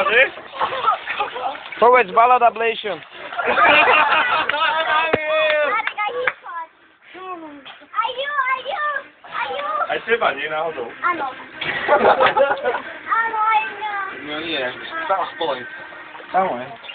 Powiedz ballad ablation. A śpiewa, nie nachodzą. Ano. Ano, No nie, Dawaj.